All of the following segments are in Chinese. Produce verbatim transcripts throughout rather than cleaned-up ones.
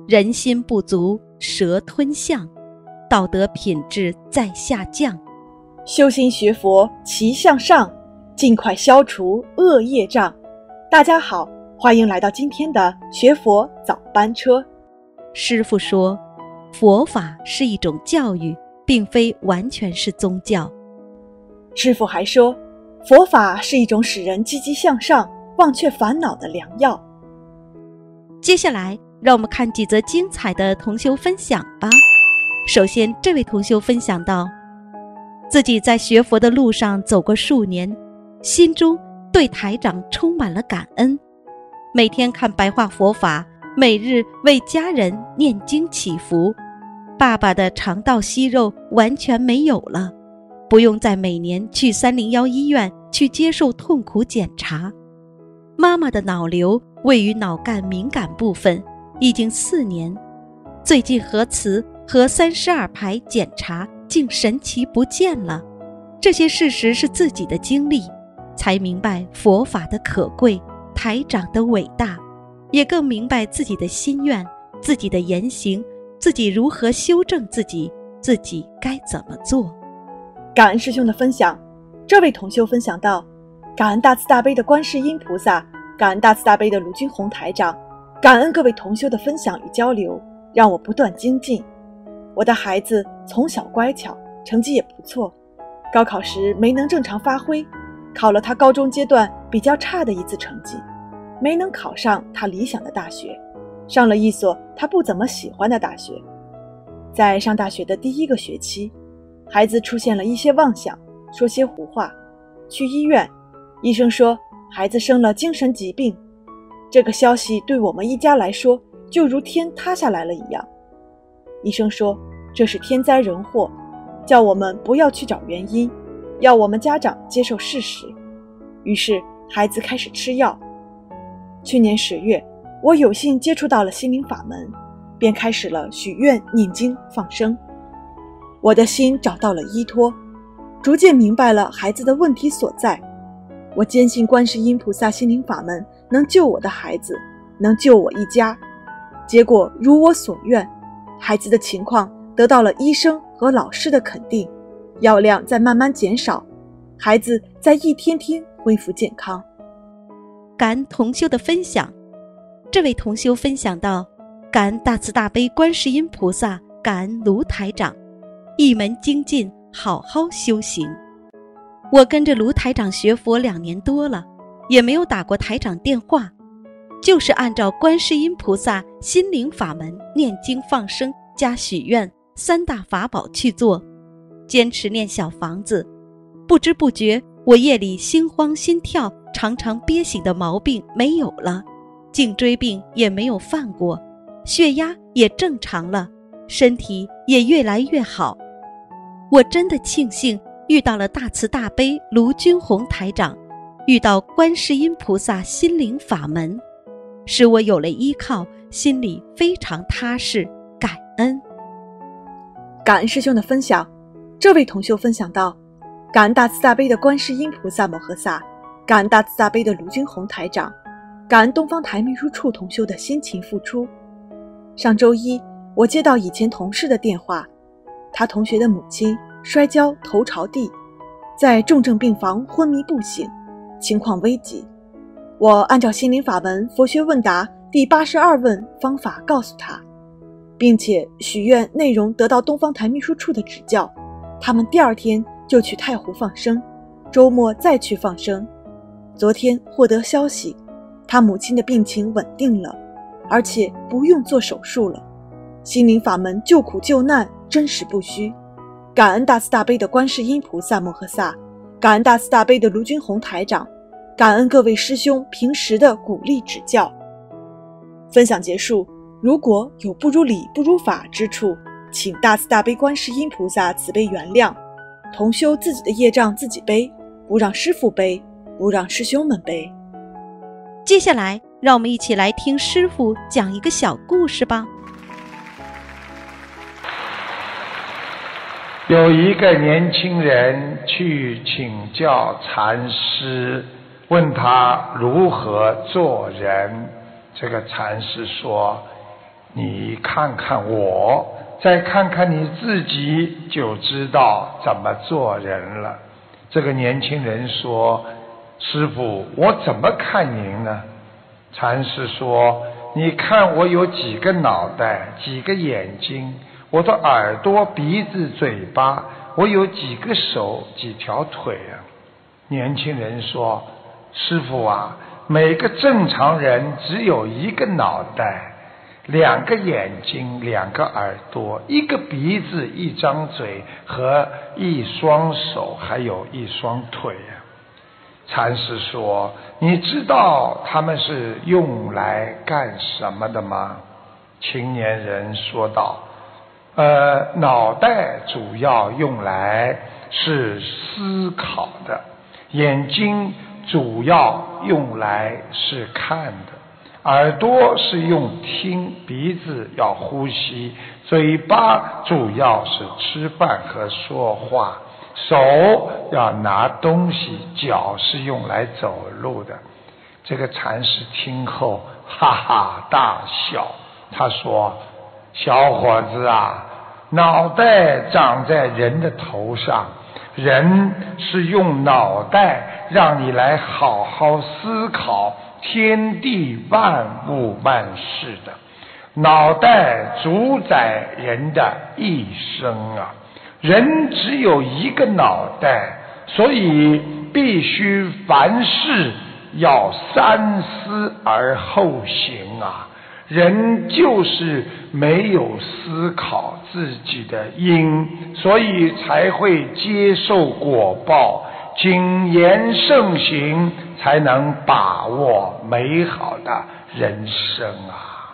人心不足蛇吞象，道德品质在下降。 修心学佛齐向上，尽快消除恶业障。大家好，欢迎来到今天的学佛早班车。 师父说，佛法是一种教育，并非完全是宗教。 师父还说，佛法是一种使人积极向上、忘却烦恼的良药。 接下来让我们看几则精彩的同修分享吧。首先，这位同修分享到，自己在学佛的路上走过数年，心中对台长充满了感恩，每天看白话佛法，每日为家人念经祈福。爸爸的肠道息肉完全没有了，不用再每年去三零一医院去接受痛苦检查。妈妈的脑瘤位于脑干敏感部分，已经四年，最近核磁和三十二排检查竟神奇不见了。这些事实是自己的经历，才明白佛法的可贵，台长的伟大，也更明白自己的心愿，自己的言行，自己如何修正自己，自己该怎么做。 感恩师兄的分享。这位同修分享到，感恩大慈大悲的观世音菩萨，感恩大慈大悲的卢军宏台长，感恩各位同修的分享与交流，让我不断精进。我的孩子从小乖巧，成绩也不错，高考时没能正常发挥，考了他高中阶段比较差的一次成绩，没能考上他理想的大学，上了一所他不怎么喜欢的大学。在上大学的第一个学期，孩子出现了一些妄想，说些胡话，去医院，医生说孩子生了精神疾病。这个消息对我们一家来说就如天塌下来了一样。医生说这是天灾人祸，叫我们不要去找原因，要我们家长接受事实。于是孩子开始吃药。去年十月，我有幸接触到了心灵法门，便开始了许愿、念经、放生。我的心找到了依托，逐渐明白了孩子的问题所在。我坚信观世音菩萨心灵法门能救我的孩子，能救我一家。结果如我所愿，孩子的情况得到了医生和老师的肯定，药量在慢慢减少，孩子在一天天恢复健康。 感恩同修的分享。这位同修分享到，感恩大慈大悲观世音菩萨，感恩卢台长，一门精进，好好修行。我跟着卢台长学佛两年多了，也没有打过台长电话，就是按照观世音菩萨心灵法门念经放生加许愿三大法宝去做，坚持念小房子。不知不觉我夜里心慌心跳常常憋醒的毛病没有了，颈椎病也没有犯过，血压也正常了，身体也越来越好。我真的庆幸遇到了大慈大悲卢军宏台长，遇到观世音菩萨心灵法门，使我有了依靠，心里非常踏实，感恩。 感恩师兄的分享。这位同修分享到，感恩大慈大悲的观世音菩萨摩诃萨，感恩大慈大悲的卢军宏台长，感恩东方台秘书处同修的辛勤付出。上周一，我接到以前同事的电话，他同学的母亲摔跤头朝地，在重症病房昏迷不醒，情况危急。我按照心灵法门佛学问答第八十二问方法告诉他，并且许愿内容得到东方台秘书处的指教，他们第二天就去太湖放生，周末再去放生。昨天获得消息，他母亲的病情稳定了，而且不用做手术了。心灵法门救苦救难，真实不虚。感恩大慈大悲的观世音菩萨摩诃萨，感恩大慈大悲的卢军宏台长，感恩各位师兄平时的鼓励指教。分享结束，如果有不如理不如法之处，请大慈大悲观世音菩萨慈悲原谅。同修自己的业障自己背，不让师父背，不让师兄们背。 接下来让我们一起来听师父讲一个小故事吧。 有一个年轻人去请教禅师，问他如何做人。这个禅师说， 你看看我，再看看你自己，就知道怎么做人了。这个年轻人说，师父，我怎么看您呢？禅师说，你看我有几个脑袋，几个眼睛，我的耳朵鼻子嘴巴，我有几个手几条腿啊。年轻人说，师父啊，每个正常人只有一个脑袋，两个眼睛，两个耳朵，一个鼻子，一张嘴和一双手，还有一双腿啊。禅师说，你知道他们是用来干什么的吗？青年人说道，呃，脑袋主要用来是思考的，眼睛主要用来是看的，耳朵是用听，鼻子要呼吸，嘴巴主要是吃饭和说话，手要拿东西，脚是用来走路的。这个禅师听后哈哈大笑，他说，小伙子啊，脑袋长在人的头上，人是用脑袋让你来好好思考天地万物万事的，脑袋主宰人的一生啊。人只有一个脑袋，所以必须凡事要三思而后行啊。人就是没有思考自己的因，所以才会接受果报，谨言慎行，才能把握美好的人生啊。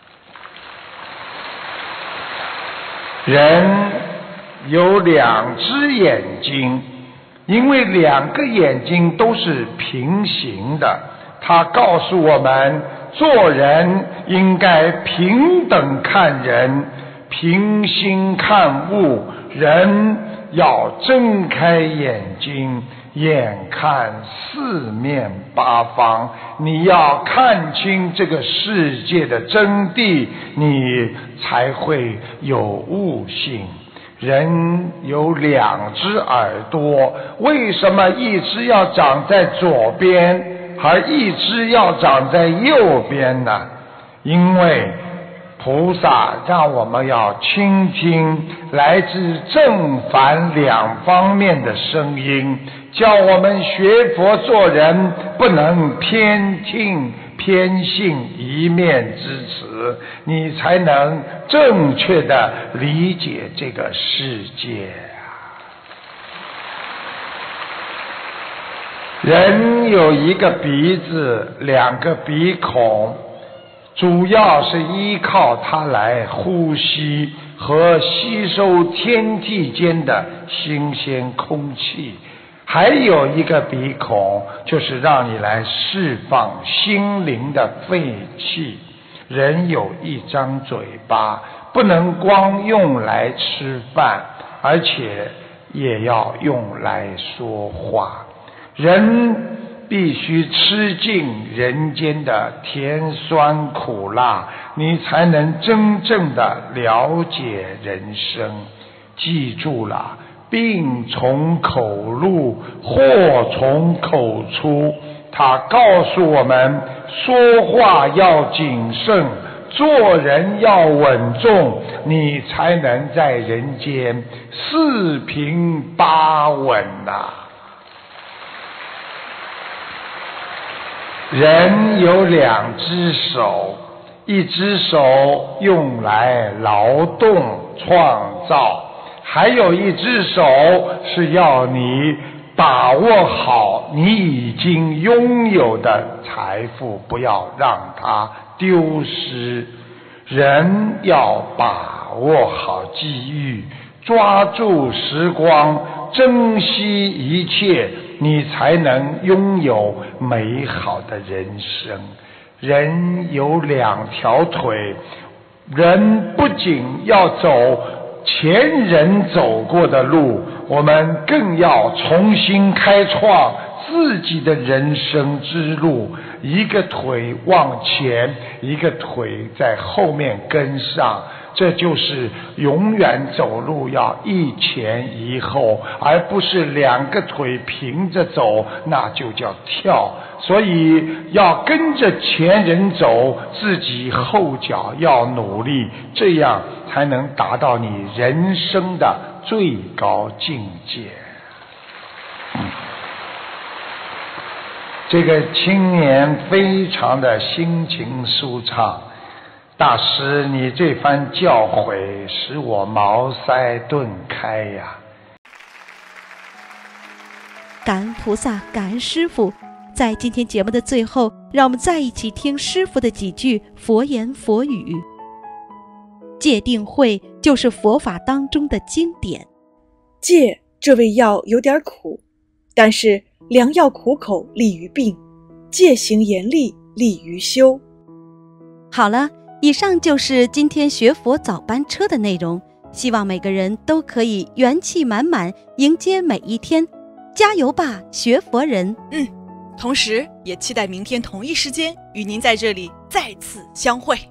人有两只眼睛，因为两个眼睛都是平行的，它告诉我们，做人应该平等看人，平心看物，人要睁开眼睛，眼看四面八方，你要看清这个世界的真谛，你才会有悟性。人有两只耳朵，为什么一只要长在左边，而一只要长在右边呢？因为菩萨让我们要倾听来自正反两方面的声音，叫我们学佛做人不能偏听偏信一面之词，你才能正确的理解这个世界啊。人有一个鼻子，两个鼻孔，主要是依靠它来呼吸和吸收天地间的新鲜空气，还有一个鼻孔，就是让你来释放心灵的废气。人有一张嘴巴，不能光用来吃饭，而且也要用来说话。人必须吃尽人间的甜酸苦辣，你才能真正的了解人生。记住了，病从口入，祸从口出。他告诉我们，说话要谨慎，做人要稳重，你才能在人间四平八稳啊。人有两只手，一只手用来劳动创造，还有一只手是要你把握好你已经拥有的财富，不要让它丢失。人要把握好机遇，抓住时光，珍惜一切，你才能拥有美好的人生。人有两条腿，人不仅要走前人走过的路，我们更要重新开创自己的人生之路， 一个腿往前，一个腿在后面跟上，这就是永远走路要一前一后，而不是两个腿平着走，那就叫跳。所以要跟着前人走，自己后脚要努力，这样才能达到你人生的最高境界。嗯，这个青年非常的心情舒畅，大师，你这番教诲使我茅塞顿开呀！ 感恩菩萨，感恩师父。在今天节目的最后，让我们再一起听师父的几句佛言佛语。戒定慧就是佛法当中的经典。 戒这味药有点苦，但是良药苦口利于病，戒行严厉利于修。 好了，以上就是今天学佛早班车的内容，希望每个人都可以元气满满迎接每一天，加油吧，学佛人！ 嗯，同时也期待明天同一时间与您在这里再次相会。